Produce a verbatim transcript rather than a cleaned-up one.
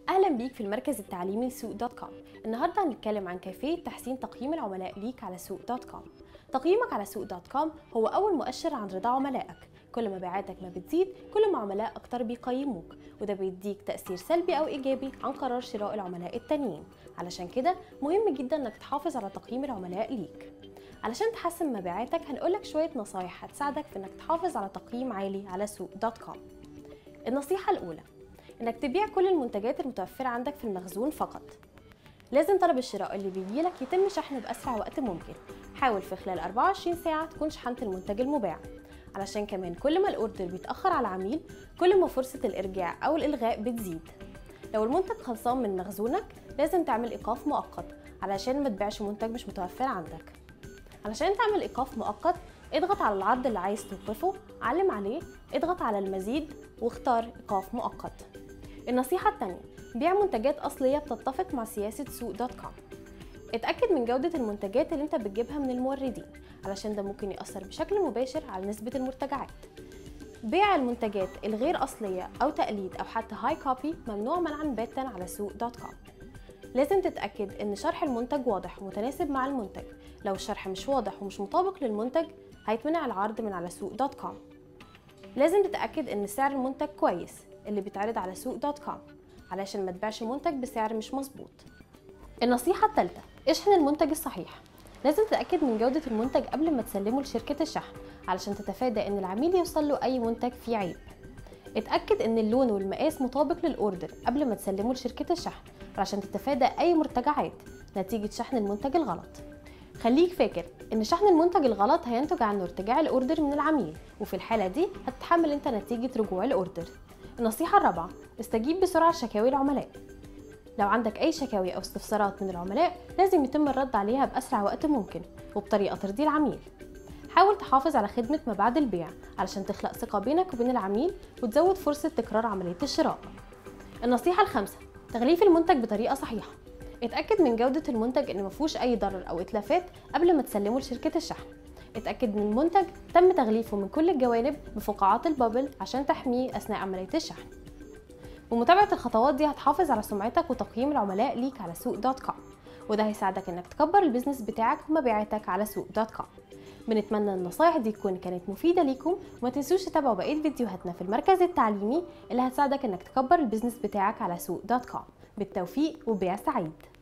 اهلا بيك في المركز التعليمي لسوق دوت كوم. النهارده هنتكلم عن كيفيه تحسين تقييم العملاء ليك على سوق دوت كوم. تقييمك على سوق دوت كوم هو اول مؤشر عن رضا عملائك. كل ما مبيعاتك ما بتزيد كل ما عملاء اكتر بيقيموك، وده بيديك تاثير سلبي او ايجابي عن قرار شراء العملاء التانيين. علشان كده مهم جدا انك تحافظ على تقييم العملاء ليك. علشان تحسن مبيعاتك هنقولك شويه نصايح هتساعدك في انك تحافظ على تقييم عالي على سوق دوت كوم. النصيحه الاولى انك تبيع كل المنتجات المتوفرة عندك في المخزون فقط. لازم طلب الشراء اللي بيجيلك يتم شحنه بأسرع وقت ممكن. حاول في خلال أربعة وعشرين ساعة تكون شحنت المنتج المباع، علشان كمان كل ما الاوردر بيتأخر على العميل كل ما فرصة الإرجاع أو الإلغاء بتزيد. لو المنتج خلصان من مخزونك لازم تعمل إيقاف مؤقت علشان ما تبيعش منتج مش متوفر عندك. علشان تعمل إيقاف مؤقت اضغط على العرض اللي عايز توقفه، علم عليه، اضغط على المزيد واختار إيقاف مؤقت. النصيحة التانية، بيع منتجات أصلية بتتفق مع سياسة سوق دوت كوم. اتأكد من جودة المنتجات اللي انت بتجيبها من الموردين، علشان ده ممكن يأثر بشكل مباشر على نسبة المرتجعات. بيع المنتجات الغير أصلية أو تقليد أو حتى هاي كوبي ممنوع منعا باتا على سوق دوت كوم. لازم تتأكد ان شرح المنتج واضح ومتناسب مع المنتج. لو الشرح مش واضح ومش مطابق للمنتج هيتمنع العرض من على سوق دوت كوم. لازم تتأكد ان سعر المنتج كويس اللي بيتعرض على سوق دوت كوم، علشان ما تبيعش منتج بسعر مش مظبوط. النصيحة الثالثة، اشحن المنتج الصحيح. لازم تتأكد من جودة المنتج قبل ما تسلمه لشركة الشحن، علشان تتفادى ان العميل يوصل له اي منتج فيه عيب. اتأكد ان اللون والمقاس مطابق للأوردر قبل ما تسلمه لشركة الشحن، علشان تتفادى اي مرتجعات نتيجة شحن المنتج الغلط. خليك فاكر ان شحن المنتج الغلط هينتج عنه ارتجاع الأوردر من العميل، وفي الحالة دي هتتحمل انت نتيجة رجوع الأوردر. النصيحة الرابعة، استجيب بسرعة لشكاوي العملاء. لو عندك أي شكاوي أو استفسارات من العملاء لازم يتم الرد عليها بأسرع وقت ممكن وبطريقة ترضي العميل. حاول تحافظ على خدمة ما بعد البيع علشان تخلق ثقة بينك وبين العميل وتزود فرصة تكرار عملية الشراء. النصيحة الخامسة، تغليف المنتج بطريقة صحيحة. اتأكد من جودة المنتج إن مفيهوش أي ضرر أو إتلافات قبل ما تسلمه لشركة الشحن. اتأكد ان المنتج تم تغليفه من كل الجوانب بفقاعات البابل عشان تحميه أثناء عملية الشحن. ومتابعة الخطوات دي هتحافظ على سمعتك وتقييم العملاء ليك على سوق دوت كوم، وده هيساعدك انك تكبر البيزنس بتاعك ومبيعاتك على سوق دوت كوم. بنتمنى النصايح دي تكون كانت مفيدة ليكم، وما تنسوش تتابعوا بقية فيديوهاتنا في المركز التعليمي اللي هتساعدك انك تكبر البيزنس بتاعك على سوق دوت كوم. بالتوفيق وبيع سعيد.